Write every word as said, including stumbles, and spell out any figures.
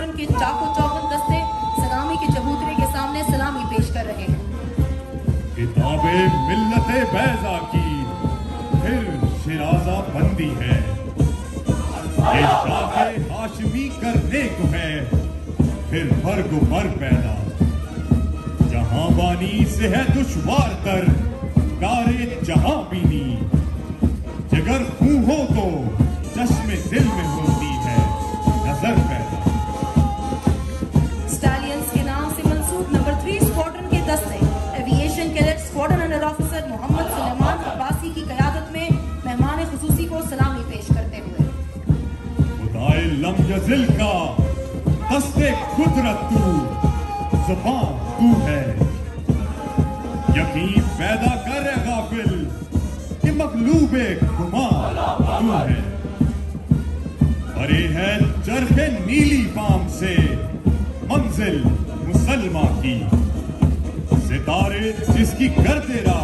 Squadron के चाको चौवन दस्ते सलामी के चबूतरे के सामने सलामी पेश कर रहे हैं। किताबे मिल्लते बैजा की फिर शिराजा बंदी है, ये शाहे हाशमी करने को है फिर मर्ग मर पैदा। जहां बानी से है दुश्वार कर कारे जहां बीनी, जिगर खूं हो तो चश्मे दिल में होती है नजर पैदा। स्टालियंस के नाम से मंसूब नंबर थ्री स्क्वाड्रन के दस्ते aviation cadet squadron under officer Mohammad Suleman Abbasi की क़यादत में मेहमान खुसूसी को सलामी पेश करते हुए। खुदाए लम यज़िल का दस्ते कुदरत तू, ज़ुबान तू है, यकीन पैदा कर गाफिल कि मगलूबे गुमान तू है। अरे है चरखे नीली पाम से मंजिल मुसलमा की, सितारे जिसकी करते रहा